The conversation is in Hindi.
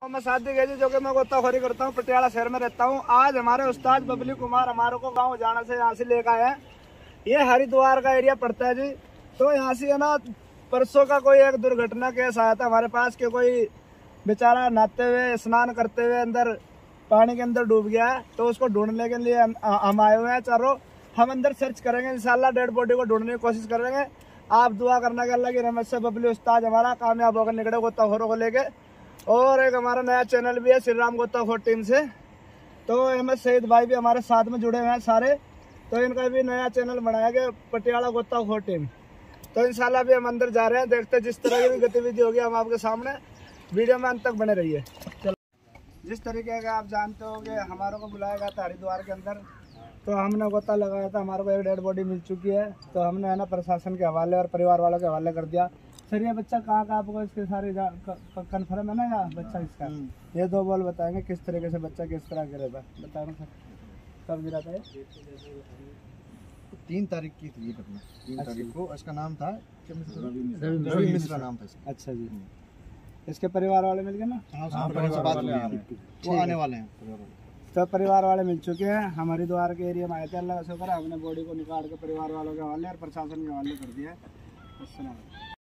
मैं शादी गई जो कि मैं गोताखोरी करता हूँ, पटियाला शहर में रहता हूँ। आज हमारे उस्ताद बबली कुमार हमारे को गांव जाना से यहाँ से लेकर आए हैं। ये हरिद्वार का एरिया पड़ता है जी। तो यहाँ से है ना, परसों का कोई एक दुर्घटना केस आया था हमारे पास कि कोई बेचारा नहाते हुए स्नान करते हुए अंदर पानी के अंदर डूब गया है। तो उसको ढूंढने के लिए हम आए हुए हैं चारों। हम अंदर सर्च करेंगे, इंशाल्लाह डेड बॉडी को ढूंढने की कोशिश करेंगे। आप दुआ करना कि अल्लाह की रहमत से बबली उस्ताद हमारा कामयाब होकर निकले गोताखोरों को लेके। और एक हमारा नया चैनल भी है श्री राम गोताखोर टीम से, तो अहमद सईद भाई भी हमारे साथ में जुड़े हुए हैं सारे। तो इनका भी नया चैनल बनाया गया पटियाला गोताखोर टीम। तो इंशाल्लाह भी हम अंदर जा रहे हैं, देखते हैं जिस तरह की भी गतिविधि होगी हम आपके सामने वीडियो में अंत तक बने रहिए। चलो, जिस तरीके का आप जानते हो कि हमारे को बुलाया गया था हरिद्वार के अंदर, तो हमने गोता लगाया था, हमारे को एक डेड बॉडी मिल चुकी है। तो हमने है ना प्रशासन के हवाले और परिवार वालों के हवाले कर दिया। सर ये बच्चा कहाँ का आपको इसके सारे कन्फर्म है ना या बच्चा इसका? ये दो बोल बताएंगे किस तरीके से बच्चा किस तरह गिरा था, बताओ सर। कब गिरा था? 3 तारीख की थी ये घटना। 3 तारीख को। इसका नाम था रवि मिश्रा नाम था इसका। अच्छा जी। इसके परिवार वाले मिल गए ना? हाँ, परिवार बात वो आने वाले हैं। तो परिवार वाले मिल चुके हैं। हम हरिद्वार के एरिया में आए थे, अल्लाह का शुक्र है हमने बॉडी को निकाल के परिवार वालों के हवाले और प्रशासन के हवाले कर दिया है। अस्सलाम।